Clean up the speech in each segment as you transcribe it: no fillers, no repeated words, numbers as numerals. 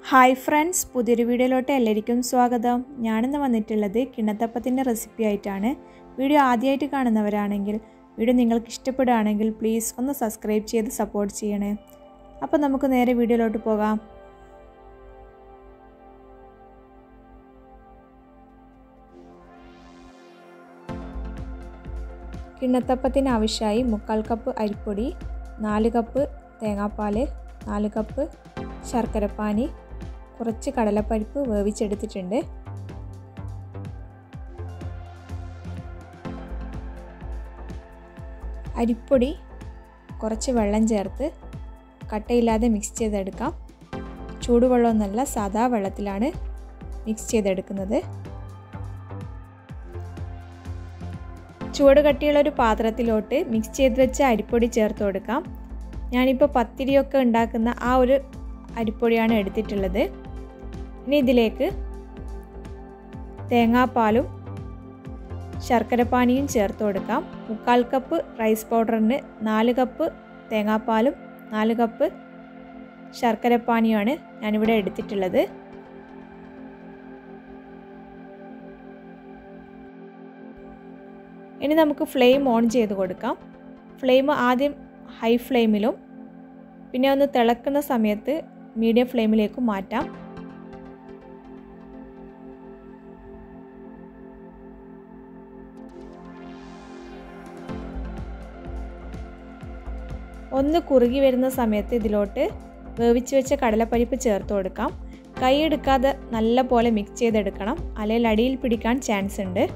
Hi friends, പുതിയൊരു വീഡിയോയിലോട്ട് എല്ലാവർക്കും സ്വാഗതം. ഞാനിന്ന് വന്നിട്ടുള്ളത് കിണ്ണത്തപ്പത്തിൻ്റെ റെസിപ്പി ആയിട്ടാണ്. വീഡിയോ ആദ്യമായിട്ട് കാണുന്നവരാണെങ്കിൽ വീഡിയോ നിങ്ങൾക്ക് ഇഷ്ടപ്പെടുകയാണെങ്കിൽ പ്ലീസ് ഒന്ന് സബ്സ്ക്രൈബ് ചെയ്ത് സപ്പോർട്ട് ചെയ്യണേ. അപ്പോൾ നമുക്ക് നേരെ വീഡിയോയിലോട്ട് പോകാം. കിണ്ണത്തപ്പത്തിന് ആവശ്യമായി 3/4 കപ്പ് അരിപ്പൊടി, 4 കപ്പ് തേങ്ങാപ്പാൽ, 4 കപ്പ് ശർക്കരപ്പാനി, കുറച്ച് കടലപ്പരിപ്പ് വേവിച്ചെടുത്തിട്ടുണ്ട്. അരിപ്പൊടി കുറച്ച് വെള്ളം ചേർത്ത് കട്ടയില്ലാതെ മിക്സ് ചെയ്തെടുക്കാം. ചൂടുവെള്ളമൊന്നുമല്ല, സാദാ വെള്ളത്തിലാണ് മിക്സ് ചെയ്തെടുക്കുന്നത്. ചൂട് കട്ടിയുള്ളൊരു പാത്രത്തിലോട്ട് മിക്സ് ചെയ്ത് വെച്ച അരിപ്പൊടി ചേർത്ത് കൊടുക്കാം. ഞാനിപ്പോൾ പത്തിരിയൊക്കെ ഉണ്ടാക്കുന്ന ആ ഒരു അരിപ്പൊടിയാണ് എടുത്തിട്ടുള്ളത്. ഇനി ഇതിലേക്ക് തേങ്ങാപ്പാലും ശർക്കരപ്പാനിയും ചേർത്ത് കൊടുക്കാം. 3/4 കപ്പ് റൈസ് പൗഡറിന് 4 കപ്പ് തേങ്ങാപ്പാലും 4 കപ്പ് ശർക്കരപ്പാനിയുമാണ് ഞാനിവിടെ എടുത്തിട്ടുള്ളത്. ഇനി നമുക്ക് ഫ്ലെയിം ഓൺ ചെയ്ത് കൊടുക്കാം. ഫ്ലെയിം ആദ്യം ഹൈ ഫ്ലെയിമിലും പിന്നെ ഒന്ന് തിളക്കുന്ന സമയത്ത് മീഡിയം ഫ്ലെയിമിലേക്ക് മാറ്റാം. ഒന്ന് കുറുകി വരുന്ന സമയത്ത് ഇതിലോട്ട് വേവിച്ച് വെച്ച കടലപ്പരിപ്പ് ചേർത്ത് കൊടുക്കാം. കൈ എടുക്കാതെ നല്ല പോലെ മിക്സ് ചെയ്തെടുക്കണം, അല്ലെങ്കിൽ അടിയിൽ പിടിക്കാൻ ചാൻസ് ഉണ്ട്.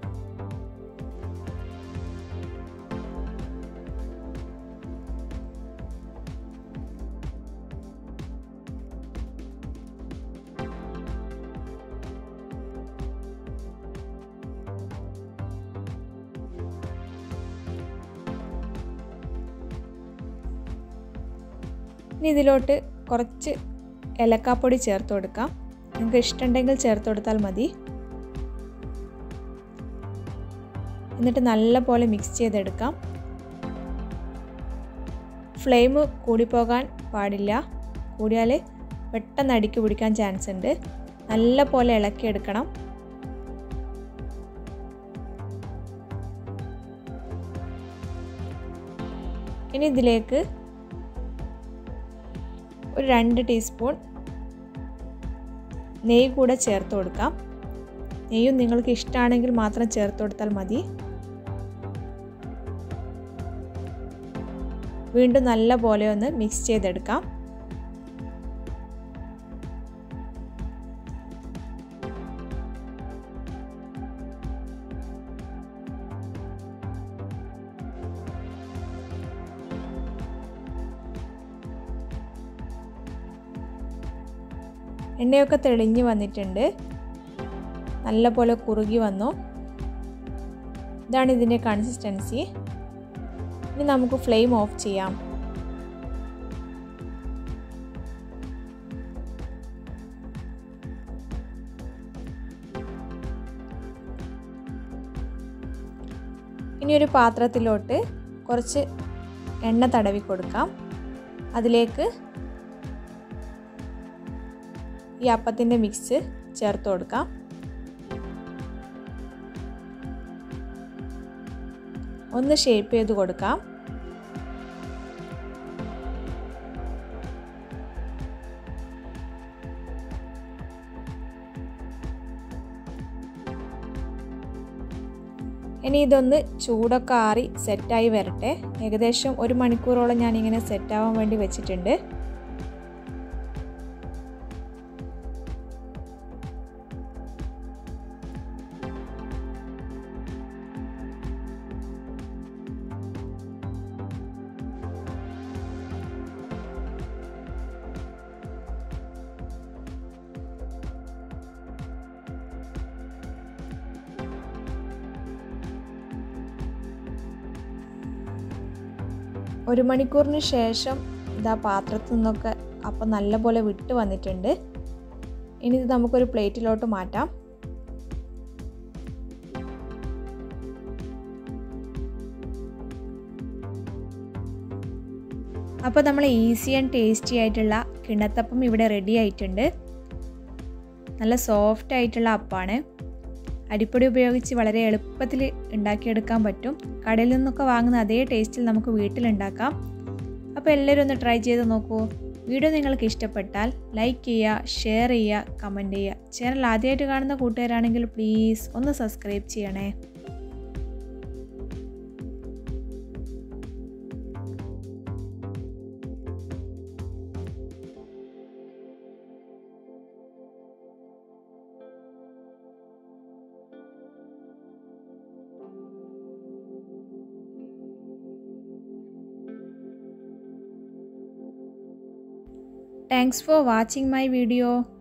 ഇനി ഇതിലോട്ട് കുറച്ച് ഏലക്കാപ്പൊടി ചേർത്ത് കൊടുക്കാം. നിങ്ങൾക്ക് ഇഷ്ടമുണ്ടെങ്കിൽ ചേർത്ത് കൊടുത്താൽ മതി. എന്നിട്ട് നല്ല പോലെ മിക്സ് ചെയ്തെടുക്കാം. ഫ്ലെയിം കൂടിപ്പോകാൻ പാടില്ല, കൂടിയാൽ പെട്ടെന്ന് അടിക്ക് പിടിക്കാൻ ചാൻസ് ഉണ്ട്. നല്ല പോലെ ഇളക്കിയെടുക്കണം. ഇനി ഇതിലേക്ക് ഒരു 2 ടീസ്പൂൺ നെയ്യ് കൂടെ ചേർത്ത് കൊടുക്കാം. നെയ്യും നിങ്ങൾക്ക് ഇഷ്ടമാണെങ്കിൽ മാത്രം ചേർത്ത് കൊടുത്താൽ മതി. വീണ്ടും നല്ല പോലെ ഒന്ന് മിക്സ് ചെയ്തെടുക്കാം. എണ്ണയൊക്കെ തെളിഞ്ഞ് വന്നിട്ടുണ്ട്, നല്ല പോലെ കുറുകി വന്നു. ഇതാണ് ഇതിൻ്റെ കൺസിസ്റ്റൻസി. ഇനി നമുക്ക് ഫ്ലെയിം ഓഫ് ചെയ്യാം. ഇനി ഒരു പാത്രത്തിലോട്ട് കുറച്ച് എണ്ണ തടവി കൊടുക്കാം. അതിലേക്ക് ഈ അപ്പത്തിൻ്റെ മിക്സ് ചേർത്ത് കൊടുക്കാം. ഒന്ന് ഷേപ്പ് ചെയ്ത് കൊടുക്കാം. ഇനി ഇതൊന്ന് ചൂടൊക്കെ ആറി സെറ്റായി വരട്ടെ. ഏകദേശം 1 മണിക്കൂറോളം ഞാനിങ്ങനെ സെറ്റാവാൻ വേണ്ടി വെച്ചിട്ടുണ്ട്. ഒരു മണിക്കൂറിന് ശേഷം ഇതാ പാത്രത്തിൽ നിന്നൊക്കെ അപ്പം നല്ല പോലെ വിട്ട് വന്നിട്ടുണ്ട്. ഇനി ഇത് നമുക്കൊരു പ്ലേറ്റിലോട്ട് മാറ്റാം. അപ്പോൾ നമ്മൾ ഈസി ആൻഡ് ടേസ്റ്റി ആയിട്ടുള്ള കിണ്ണത്തപ്പം ഇവിടെ റെഡി ആയിട്ടുണ്ട്. നല്ല സോഫ്റ്റ് ആയിട്ടുള്ള അപ്പമാണ്. അരിപ്പൊടി ഉപയോഗിച്ച് വളരെ എളുപ്പത്തിൽ ഉണ്ടാക്കിയെടുക്കാൻ പറ്റും. കടയിൽ നിന്നൊക്കെ വാങ്ങുന്ന അതേ ടേസ്റ്റിൽ നമുക്ക് വീട്ടിലുണ്ടാക്കാം. അപ്പോൾ എല്ലാവരും ഒന്ന് ട്രൈ ചെയ്ത് നോക്കൂ. വീഡിയോ നിങ്ങൾക്ക് ഇഷ്ടപ്പെട്ടാൽ ലൈക്ക് ചെയ്യുക, ഷെയർ ചെയ്യുക, കമൻറ്റ് ചെയ്യുക. ചാനൽ ആദ്യമായിട്ട് കാണുന്ന കൂട്ടുകാരാണെങ്കിൽ പ്ലീസ് ഒന്ന് സബ്സ്ക്രൈബ് ചെയ്യണേ. Thanks for watching my video.